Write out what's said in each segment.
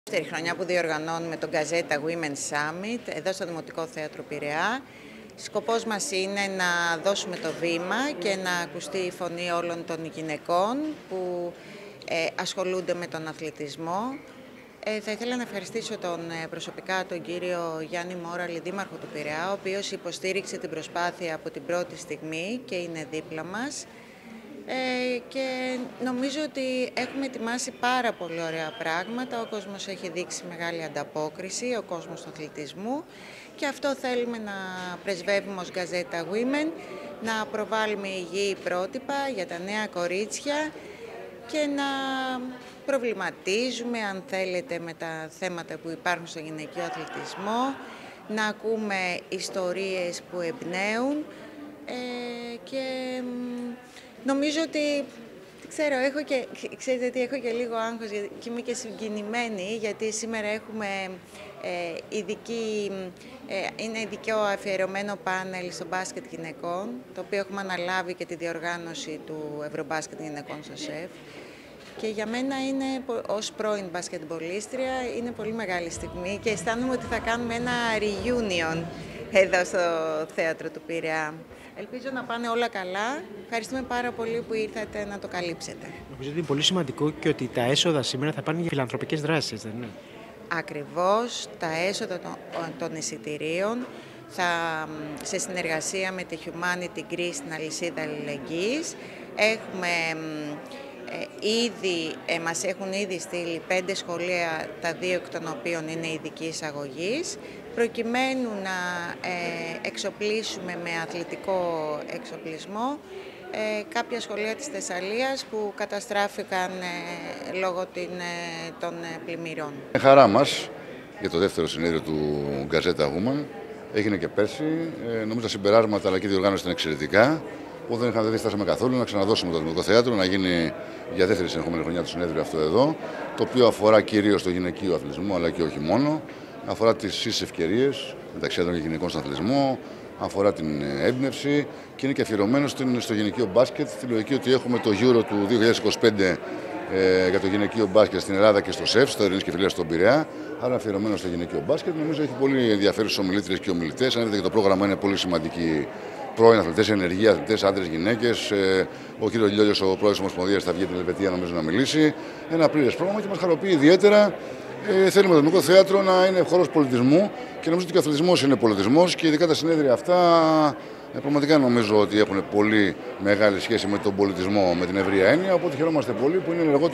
Δεύτερη χρονιά που διοργανώνουμε τον Gazeta Women Summit εδώ στο Δημοτικό Θέατρο Πειραιά. Σκοπός μας είναι να δώσουμε το βήμα και να ακουστεί η φωνή όλων των γυναικών που ασχολούνται με τον αθλητισμό. Θα ήθελα να ευχαριστήσω προσωπικά τον κύριο Γιάννη Μόραλη, δήμαρχο του Πειραιά, ο οποίος υποστήριξε την προσπάθεια από την πρώτη στιγμή και είναι δίπλα μας. Και νομίζω ότι έχουμε ετοιμάσει πάρα πολύ ωραία πράγματα. Ο κόσμος έχει δείξει μεγάλη ανταπόκριση, ο κόσμος του αθλητισμού, και αυτό θέλουμε να πρεσβεύουμε ως Gazeta Women, να προβάλλουμε υγιή πρότυπα για τα νέα κορίτσια και να προβληματίζουμε, αν θέλετε, με τα θέματα που υπάρχουν στο γυναικείο αθλητισμό, να ακούμε ιστορίες που εμπνέουν και νομίζω ότι, ξέρετε, έχω και λίγο άγχος και είμαι και συγκινημένη, γιατί σήμερα έχουμε είναι ειδικό αφιερωμένο πάνελ στο μπάσκετ γυναικών, το οποίο έχουμε αναλάβει και τη διοργάνωση του Ευρωμπάσκετ γυναικών στο ΣΕΦ. Και για μένα είναι, ως πρώην μπασκετμπολίστρια, είναι πολύ μεγάλη στιγμή και αισθάνομαι ότι θα κάνουμε ένα reunion εδώ στο Θέατρο του Πειραιά. Ελπίζω να πάνε όλα καλά. Ευχαριστούμε πάρα πολύ που ήρθατε να το καλύψετε. Νομίζω ότι είναι πολύ σημαντικό και ότι τα έσοδα σήμερα θα πάνε για φιλανθρωπικές δράσεις, δεν είναι? Ακριβώς, τα έσοδα των εισιτηρίων σε συνεργασία με τη Humanity Greece, την αλυσίδα αλληλεγγύης. Μας έχουν ήδη στείλει 5 σχολεία, τα 2 εκ των οποίων είναι ειδικής αγωγής, προκειμένου να εξοπλίσουμε με αθλητικό εξοπλισμό κάποια σχολεία της Θεσσαλίας που καταστράφηκαν λόγω των πλημμυρών. Χαρά μας για το δεύτερο συνέδριο του Gazeta Women. Έγινε και πέρσι. Νομίζω τα συμπεράσματα αλλά και η διοργάνωση ήταν εξαιρετικά. Που δεν διστάσαμε καθόλου να ξαναδώσουμε το Δημοτικό Θέατρο, να γίνει για δεύτερη συνεχόμενη χρονιά το συνέδριο αυτό εδώ, το οποίο αφορά κυρίως το γυναικείο αθλητισμό, αλλά και όχι μόνο. Αφορά τις ίσες ευκαιρίες μεταξύ άντρων και γυναικών στον αθλητισμό, αφορά την έμπνευση και είναι και αφιερωμένο στο γυναικείο μπάσκετ, στη λογική ότι έχουμε το Euro του 2025 για το γυναικείο μπάσκετ στην Ελλάδα και στο ΣΕΦ, στο Ειρήνης και Φιλίας στον Πειραιά. Άρα αφιερωμένο στο γυναικείο μπάσκετ. Νομίζω έχει πολύ ενδιαφέρουσες ομιλήτριες και ομιλητές. Αν δείτε και το πρόγραμμα είναι πολύ σημαντική. Πρώην αθλητές, ενεργοί αθλητές, άντρες, γυναίκες. Ο κ. Λιόλιος, ο πρόεδρος της Ομοσπονδίας, θα βγει την Ελβετία νομίζω να μιλήσει. Ένα πλήρες πρόγραμμα και μας χαροποιεί ιδιαίτερα. Θέλουμε το Δημοτικό Θέατρο να είναι χώρος πολιτισμού και νομίζω ότι και ο αθλητισμός είναι πολιτισμός και ειδικά τα συνέδρια αυτά πραγματικά νομίζω ότι έχουν πολύ μεγάλη σχέση με τον πολιτισμό, με την ευρεία έννοια. Οπότε χαιρόμαστε πολύ που είναι ενεργό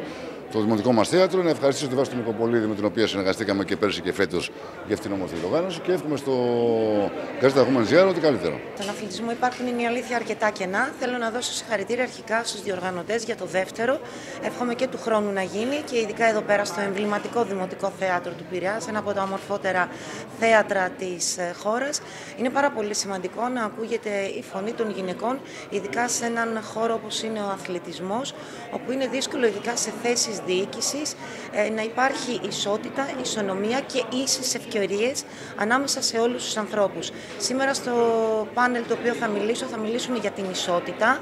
το Δημοτικό μας Θέατρο. Να ευχαριστήσω τη Βάση του Νικοπολίδη με την οποία συνεργαστήκαμε και πέρσι και φέτος για αυτήν την όμορφη οργάνωση και εύχομαι στο Gazeta Women ό,τι καλύτερο. Στον αθλητισμό υπάρχουν, είναι η αλήθεια, αρκετά κενά. Θέλω να δώσω συγχαρητήρια αρχικά στους διοργανωτές για το δεύτερο. Εύχομαι και του χρόνου να γίνει και ειδικά εδώ πέρα στο εμβληματικό Δημοτικό Θέατρο του Πειραιά, ένα από τα ομορφότερα θέατρα της χώρας. Είναι πάρα πολύ σημαντικό να ακούγεται η φωνή των γυναικών, ειδικά σε έναν χώρο όπως είναι ο αθλητισμός, όπου είναι δύσκολο, ειδικά σε θέσεις διοίκησης, να υπάρχει ισότητα, ισονομία και ίσες ευκαιρίες ανάμεσα σε όλους τους ανθρώπους. Σήμερα στο πάνελ το οποίο θα μιλήσουν για την ισότητα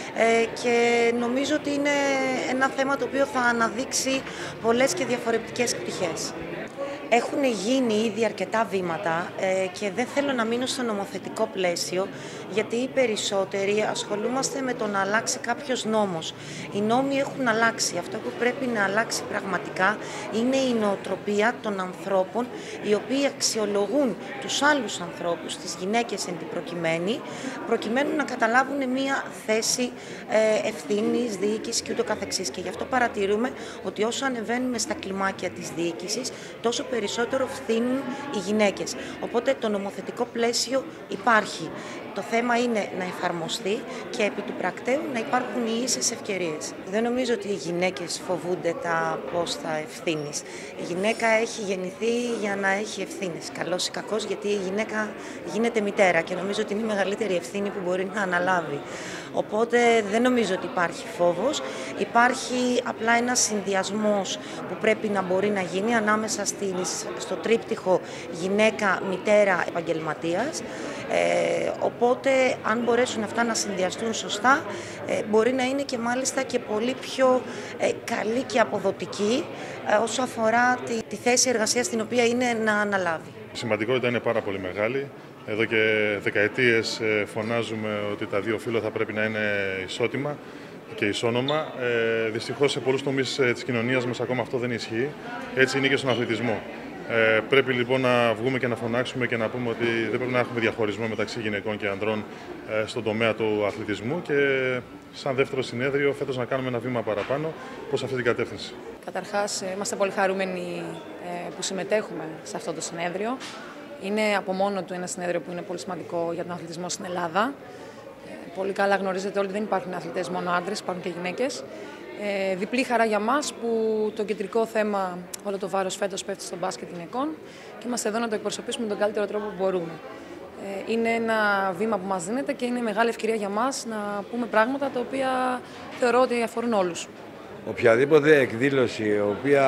και νομίζω ότι είναι ένα θέμα το οποίο θα αναδείξει πολλές και διαφορετικές πτυχές. Έχουν γίνει ήδη αρκετά βήματα και δεν θέλω να μείνω στο νομοθετικό πλαίσιο, γιατί οι περισσότεροι ασχολούμαστε με το να αλλάξει κάποιος νόμος. Οι νόμοι έχουν αλλάξει. Αυτό που πρέπει να αλλάξει πραγματικά είναι η νοοτροπία των ανθρώπων, οι οποίοι αξιολογούν τους άλλους ανθρώπους, τις γυναίκες εν την προκειμένου να καταλάβουν μία θέση ευθύνης, διοίκησης και ούτω καθεξής. Και γι' αυτό παρατηρούμε ότι όσο ανεβαίνουμε στα κλιμάκια της διοίκησης, τόσο περισσότερο φθήνουν οι γυναίκες. Οπότε το νομοθετικό πλαίσιο υπάρχει. Το θέμα είναι να εφαρμοστεί και επί του πρακτέου να υπάρχουν οι ίσες ευκαιρίες. Δεν νομίζω ότι οι γυναίκες φοβούνται τα πώς θα ευθύνεις. Η γυναίκα έχει γεννηθεί για να έχει ευθύνες, καλός ή κακός, γιατί η γυναίκα γίνεται μητέρα και νομίζω ότι είναι η μεγαλύτερη ευθύνη που μπορεί να αναλάβει. Οπότε δεν νομίζω ότι υπάρχει φόβος. Υπάρχει απλά ένας συνδυασμός που πρέπει να μπορεί να γίνει ανάμεσα στο τρίπτυχο γυναίκα, μητέρα, επαγγελματίας. Οπότε αν μπορέσουν αυτά να συνδυαστούν σωστά, μπορεί να είναι και μάλιστα και πολύ πιο καλή και αποδοτική όσο αφορά τη θέση εργασίας την οποία είναι να αναλάβει. Η σημαντικότητα είναι πάρα πολύ μεγάλη. Εδώ και δεκαετίες φωνάζουμε ότι τα δύο φύλλα θα πρέπει να είναι ισότιμα και ισόνομα. Δυστυχώς σε πολλούς τομείς της κοινωνίας μας ακόμα αυτό δεν ισχύει. Έτσι είναι και στον αθλητισμό. Πρέπει λοιπόν να βγούμε και να φωνάξουμε και να πούμε ότι δεν πρέπει να έχουμε διαχωρισμό μεταξύ γυναικών και ανδρών στον τομέα του αθλητισμού και σαν δεύτερο συνέδριο φέτος να κάνουμε ένα βήμα παραπάνω προς αυτή την κατεύθυνση. Καταρχάς, είμαστε πολύ χαρούμενοι που συμμετέχουμε σε αυτό το συνέδριο. Είναι από μόνο του ένα συνέδριο που είναι πολύ σημαντικό για τον αθλητισμό στην Ελλάδα. Πολύ καλά γνωρίζετε όλοι ότι δεν υπάρχουν αθλητές μόνο άντρες, υπάρχουν και γυναίκες. Διπλή χαρά για μας που το κεντρικό θέμα, όλο το βάρος φέτος πέφτει στο μπάσκετ γυναικών και είμαστε εδώ να το εκπροσωπήσουμε με τον καλύτερο τρόπο που μπορούμε. Είναι ένα βήμα που μας δίνεται και είναι μεγάλη ευκαιρία για μας να πούμε πράγματα τα οποία θεωρώ ότι αφορούν όλους. Οποιαδήποτε εκδήλωση η οποία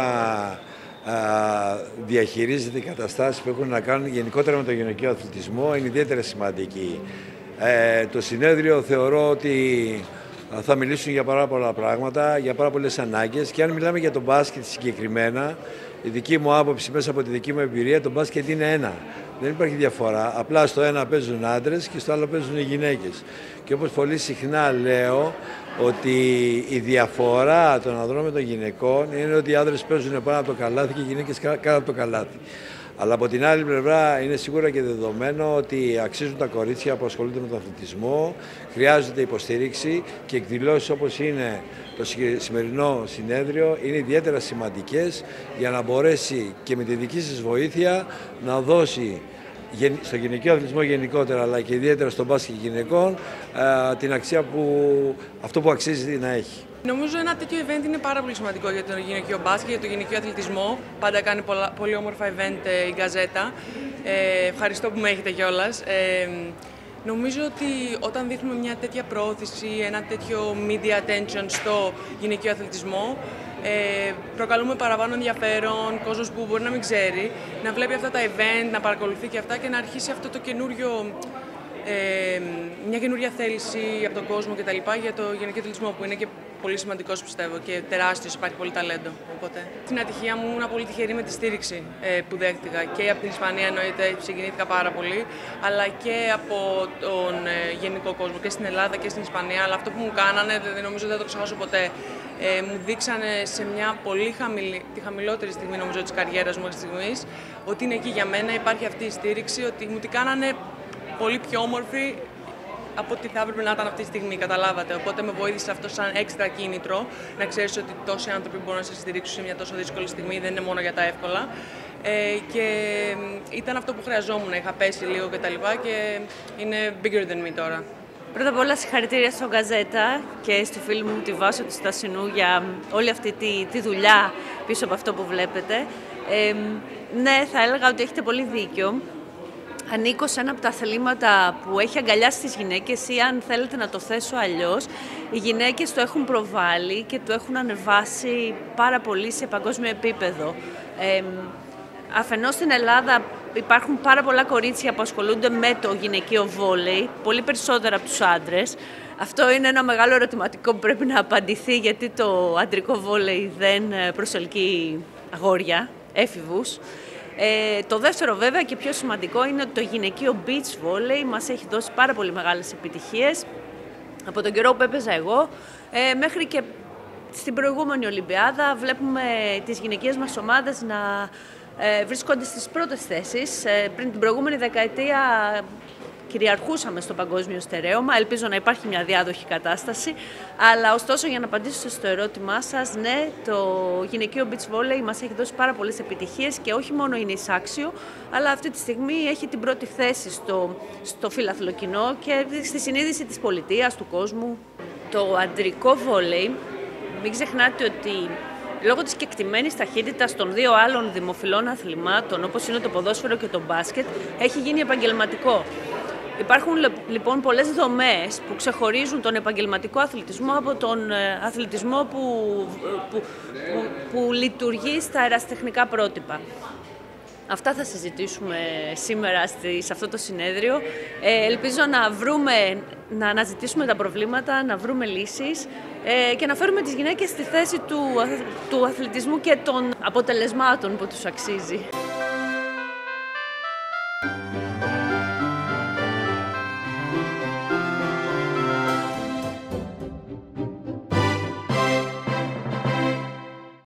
διαχειρίζεται οι καταστάσεις που έχουν να κάνουν γενικότερα με τον γυναικείο αθλητισμό είναι ιδιαίτερα σημαντική. Το συνέδριο θεωρώ ότι θα μιλήσουν για πάρα πολλά πράγματα, για πάρα πολλές ανάγκες και αν μιλάμε για το μπάσκετ συγκεκριμένα, η δική μου άποψη μέσα από τη δική μου εμπειρία, το μπάσκετ είναι ένα. Δεν υπάρχει διαφορά. Απλά στο ένα παίζουν άντρες και στο άλλο παίζουν οι γυναίκες. Και όπως πολύ συχνά λέω, ότι η διαφορά των ανδρών με των γυναικών είναι ότι οι άντρες παίζουν πάνω από το καλάθι και οι γυναίκες κάτω από το καλάθι. Αλλά από την άλλη πλευρά είναι σίγουρα και δεδομένο ότι αξίζουν τα κορίτσια που ασχολούνται με τον αθλητισμό, χρειάζεται υποστήριξη και εκδηλώσεις όπως είναι το σημερινό συνέδριο είναι ιδιαίτερα σημαντικές για να μπορέσει και με τη δική σας βοήθεια να δώσει στο γυναικείο αθλητισμό γενικότερα αλλά και ιδιαίτερα στον μπάσκετ γυναικών την αξία αυτό που αξίζει να έχει. Νομίζω ένα τέτοιο event είναι πάρα πολύ σημαντικό για το γυναικείο μπάσκετ, για το γυναικείο αθλητισμό. Πάντα κάνει πολύ όμορφα event η Γκαζέτα. Ευχαριστώ που με έχετε κιόλας. Νομίζω ότι όταν δείχνουμε μια τέτοια προώθηση, ένα τέτοιο media attention στο γυναικείο αθλητισμό, προκαλούμε παραπάνω ενδιαφέρον, κόσμος που μπορεί να μην ξέρει, να βλέπει αυτά τα event, να παρακολουθεί και αυτά και να αρχίσει αυτό το καινούριο, μια καινούρια θέληση από τον κόσμο κτλ. Για το γυναικείο αθλητισμό που είναι και πολύ σημαντικός πιστεύω και τεράστιος, υπάρχει πολύ ταλέντο. Οπότε, στην ατυχία μου ήμουν πολύ τυχερή με τη στήριξη που δέχτηκα και από την Ισπανία εννοείται, συγκινήθηκα πάρα πολύ, αλλά και από τον γενικό κόσμο και στην Ελλάδα και στην Ισπανία. Αλλά αυτό που μου κάνανε, νομίζω δεν το ξεχάσω ποτέ. Μου δείξανε σε μια πολύ τη χαμηλότερη στιγμή νομίζω της καριέρας μου μέχρι στιγμής, ότι είναι εκεί για μένα, υπάρχει αυτή η στήριξη, ότι μου την κάνανε πολύ πιο όμορφη από ό,τι θα έπρεπε να ήταν αυτή τη στιγμή, καταλάβατε. Οπότε με βοήθησε αυτό σαν έξτρα κίνητρο, να ξέρεις ότι τόσοι άνθρωποι μπορούν να σε στηρίξουν σε μια τόσο δύσκολη στιγμή, δεν είναι μόνο για τα εύκολα. Και ήταν αυτό που χρειαζόμουν, είχα πέσει λίγο κτλ. Και είναι bigger than me τώρα. Πρώτα απ' όλα συγχαρητήρια στο Γκαζέτα και στη φίλη μου τη Βάσο του Στασινού για όλη αυτή τη δουλειά πίσω από αυτό που βλέπετε. Ναι, θα έλεγα ότι έχετε πολύ δίκιο. Ανήκω σε ένα από τα αθλήματα που έχει αγκαλιάσει τις γυναίκες ή αν θέλετε να το θέσω αλλιώς, οι γυναίκες το έχουν προβάλει και το έχουν ανεβάσει πάρα πολύ σε παγκόσμιο επίπεδο. Αφενός στην Ελλάδα υπάρχουν πάρα πολλά κορίτσια που ασχολούνται με το γυναικείο βόλεϊ, πολύ περισσότερα από τους άντρες. Αυτό είναι ένα μεγάλο ερωτηματικό που πρέπει να απαντηθεί γιατί το αντρικό βόλεϊ δεν προσελκύει αγόρια, έφηβους. Το δεύτερο βέβαια και πιο σημαντικό είναι ότι το γυναικείο beach volley μας έχει δώσει πάρα πολύ μεγάλες επιτυχίες από τον καιρό που έπαιζα εγώ μέχρι και στην προηγούμενη Ολυμπιάδα βλέπουμε τις γυναικείες μας ομάδες να βρίσκονται στις πρώτες θέσεις. Πριν την προηγούμενη δεκαετία κυριαρχούσαμε στο παγκόσμιο στερέωμα. Ελπίζω να υπάρχει μια διάδοχη κατάσταση. Αλλά ωστόσο, για να απαντήσω στο ερώτημά σας, ναι, το γυναικείο beach volley μας έχει δώσει πάρα πολλές επιτυχίες και όχι μόνο είναι εισάξιο, αλλά αυτή τη στιγμή έχει την πρώτη θέση στο φιλαθλό κοινό και στη συνείδηση της πολιτείας, του κόσμου. Το αντρικό βόλεϊ, μην ξεχνάτε ότι λόγω της κεκτημένης ταχύτητας των δύο άλλων δημοφιλών αθλημάτων, όπως είναι το ποδόσφαιρο και το μπάσκετ, έχει γίνει επαγγελματικό. Υπάρχουν λοιπόν πολλές δομές που ξεχωρίζουν τον επαγγελματικό αθλητισμό από τον αθλητισμό που λειτουργεί στα αεραστεχνικά πρότυπα. Αυτά θα συζητήσουμε σήμερα σε αυτό το συνέδριο. Ελπίζω να αναζητήσουμε τα προβλήματα, να βρούμε λύσεις και να φέρουμε τις γυναίκες στη θέση του αθλητισμού και των αποτελεσμάτων που τους αξίζει.